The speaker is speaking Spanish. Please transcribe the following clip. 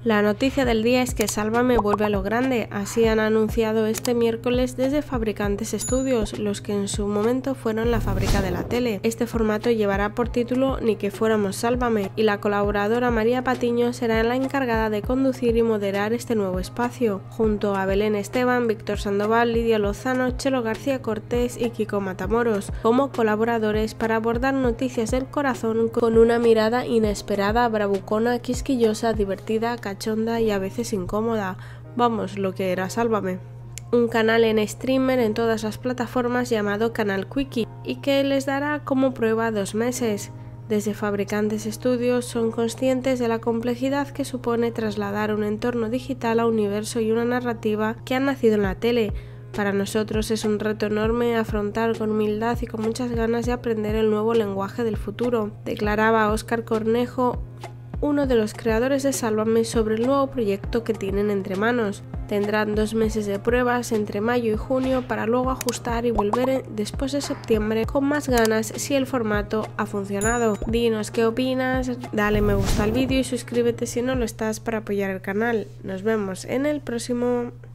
La noticia del día es que Sálvame vuelve a lo grande, así han anunciado este miércoles desde Fabricantes Studios, los que en su momento fueron la fábrica de la tele. Este formato llevará por título Ni que fuéramos Sálvame, y la colaboradora María Patiño será la encargada de conducir y moderar este nuevo espacio, junto a Belén Esteban, Víctor Sandoval, Lidia Lozano, Chelo García Cortés y Kiko Matamoros, como colaboradores para abordar noticias del corazón con una mirada inesperada, bravucona, quisquillosa, divertida, cachonda y a veces incómoda. Vamos, lo que era Sálvame. Un canal en streamer en todas las plataformas llamado Canal Quickie y que les dará como prueba 2 meses. Desde Fabricantes Studios son conscientes de la complejidad que supone trasladar un entorno digital a un universo y una narrativa que han nacido en la tele. Para nosotros es un reto enorme afrontar con humildad y con muchas ganas de aprender el nuevo lenguaje del futuro, declaraba Óscar Cornejo, uno de los creadores de Sálvame, sobre el nuevo proyecto que tienen entre manos. Tendrán 2 meses de pruebas entre mayo y junio para luego ajustar y volver después de septiembre con más ganas si el formato ha funcionado. Dinos qué opinas, dale me gusta al vídeo y suscríbete si no lo estás para apoyar el canal. Nos vemos en el próximo.